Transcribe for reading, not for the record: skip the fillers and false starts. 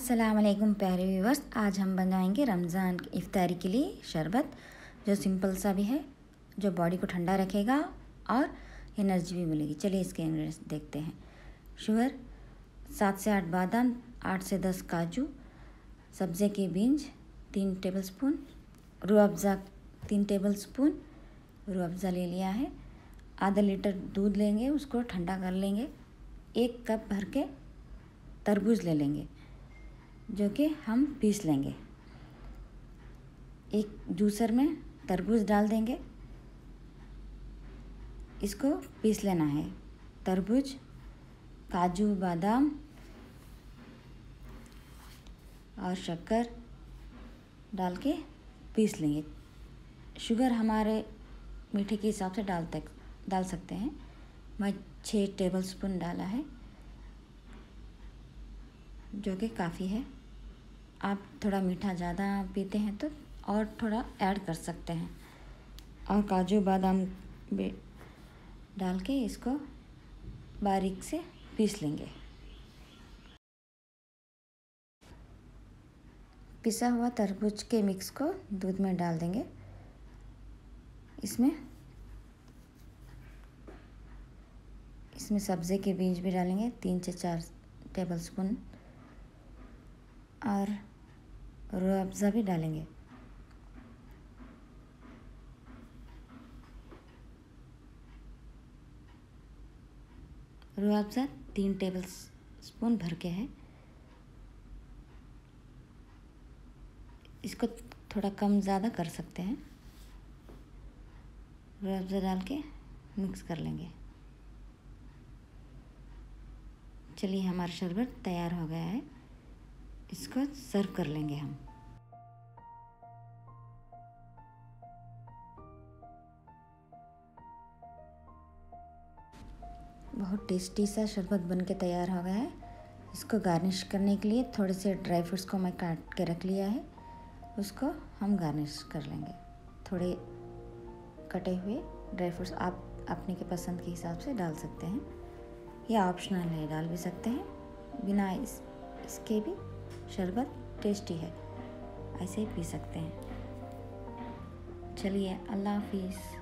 अस्सलाम वालेकुम प्यारे व्यूवर्स। आज हम बनाएंगे रमज़ान की इफ्तारी के लिए शरबत, जो सिंपल सा भी है, जो बॉडी को ठंडा रखेगा और एनर्जी भी मिलेगी। चलिए इसके इंग्रेडिएंट्स देखते हैं। शुगर 7 से 8 बादाम, 8 से 10 काजू, सब्ज़े के बीज 3 टेबलस्पून, रूह अफ़ज़ा 3 टेबलस्पून रूह अफ़ज़ा ले लिया है। आधा लीटर दूध लेंगे, उसको ठंडा कर लेंगे। 1 कप भर के तरबूज ले लेंगे, जो कि हम पीस लेंगे। एक जूसर में तरबूज डाल देंगे, इसको पीस लेना है। तरबूज, काजू, बादाम और शक्कर डाल के पीस लेंगे। शुगर हमारे मीठे के हिसाब से डाल सकते हैं। मैं 6 टेबलस्पून डाला है, जो कि काफ़ी है। आप थोड़ा मीठा ज़्यादा पीते हैं तो और थोड़ा ऐड कर सकते हैं। और काजू बादाम भी डाल के इसको बारीक से पीस लेंगे। पिसा हुआ तरबूज के मिक्स को दूध में डाल देंगे। इसमें सब्ज़े के बीज भी डालेंगे, 3 से 4 टेबलस्पून, और रूह अफ़ज़ा भी डालेंगे। रूह अफ़ज़ा 3 टेबलस्पून भर के है। इसको थोड़ा कम ज़्यादा कर सकते हैं। रूह अफ़ज़ा डाल के मिक्स कर लेंगे। चलिए, हमारा शरबत तैयार हो गया है। इसको सर्व कर लेंगे हम। बहुत टेस्टी सा शरबत बन के तैयार हो गया है। इसको गार्निश करने के लिए थोड़े से ड्राई फ्रूट्स को मैं काट के रख लिया है, उसको हम गार्निश कर लेंगे। थोड़े कटे हुए ड्राई फ्रूट्स आप अपने के पसंद के हिसाब से डाल सकते हैं, या ऑप्शनल है, डाल भी सकते हैं। बिना इसके भी शरबत टेस्टी है, ऐसे ही पी सकते हैं। चलिए, अल्लाह हाफिज़।